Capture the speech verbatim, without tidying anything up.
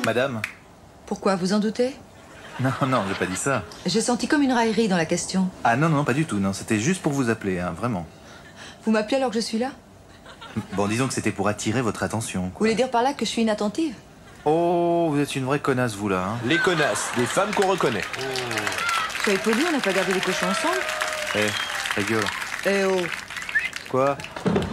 Madame? Pourquoi, vous en doutez? Non, non, j'ai pas dit ça. J'ai senti comme une raillerie dans la question. Ah non, non, pas du tout, non, c'était juste pour vous appeler, hein, vraiment. Vous m'appelez alors que je suis là? Bon, disons que c'était pour attirer votre attention, Vous quoi. voulez dire par là que je suis inattentive? Oh, vous êtes une vraie connasse, vous, là, hein. Les connasses, des femmes qu'on reconnaît. Soyez poli, on n'a pas gardé les cochons ensemble. Eh, ta gueule. Eh oh. Quoi?